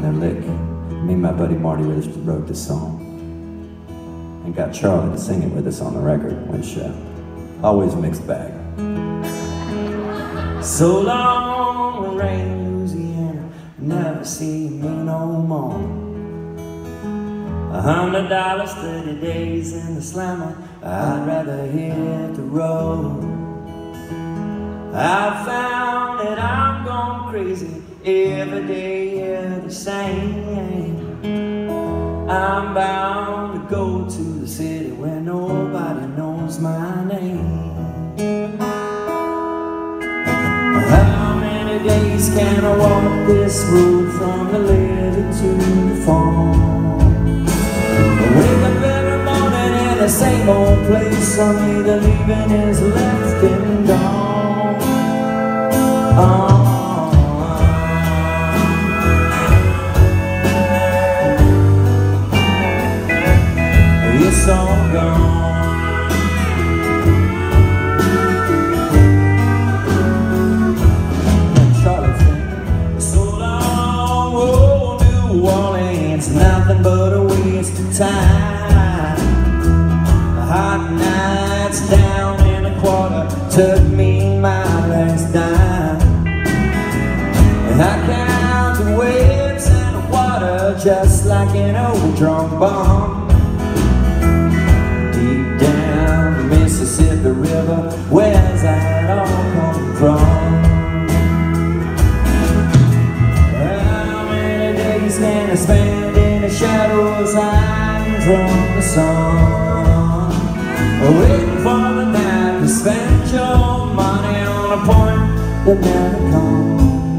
their lick. Me and my buddy Marty wrote this song and got Charlie to sing it with us on the record, which always a mixed bag. So long, Rayne, Louisiana, never see me no more. $100, 30 days in the slammer, I'd rather hit the road. I've found that I'm gone crazy, every day is the same. I'm bound to go to the city where nobody knows my name. How many days can I walk this road from the levee to the farm? I wake up every morning in the same old place, only the leaving is left and gone. It's all gone. Charlie said, so long, oh, New Orleans, nothing but a waste of time. Hot nights down in a quarter took me my last dime. And I count the waves and the water just like an old drunk bomb. Deep down the Mississippi River, where's that all come from? How many days can I spend in the shadows hiding from the sun? Waiting for the night to spend your money on a point that never comes.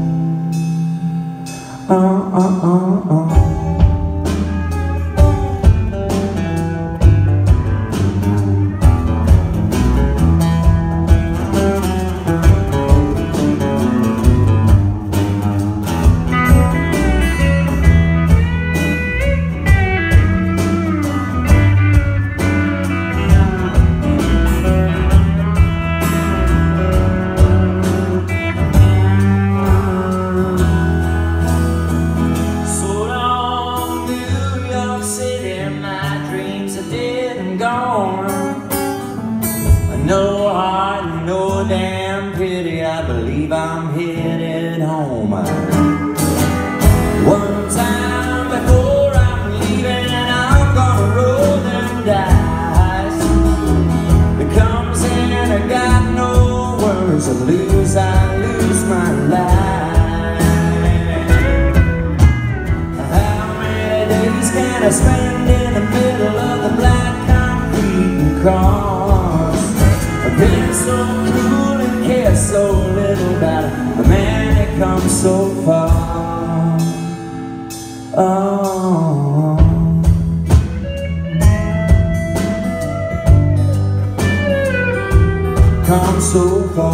No heart, no damn pity, I believe I'm headed home. One time before I'm leaving, I'm gonna roll them dice. It comes in, I got no words to lose, I lose my life. How many days can I spend in the middle of the black concrete car? I've been so cruel and care so little about a man that comes so far. Oh, come so far.